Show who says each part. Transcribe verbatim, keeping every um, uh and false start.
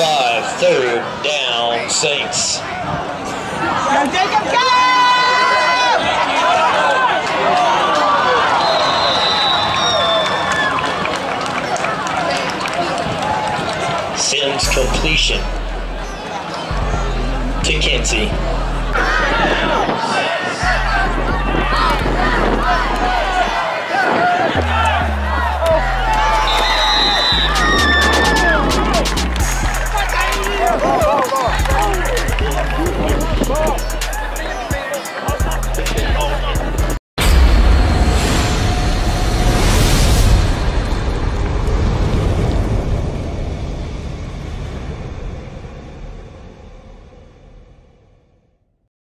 Speaker 1: five, third down, Saints.
Speaker 2: Go, Jacob, go!
Speaker 1: Sims completion to Kinsey.